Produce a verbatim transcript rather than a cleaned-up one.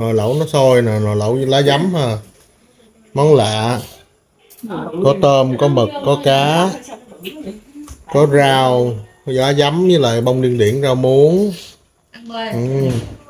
Nồi lẩu nó sôi nè, nồi lẩu với lá giấm ha. Món lạ. Có tôm, có mực, có cá, có rau, giá giấm với lại bông điên điển, rau muống. Ừ.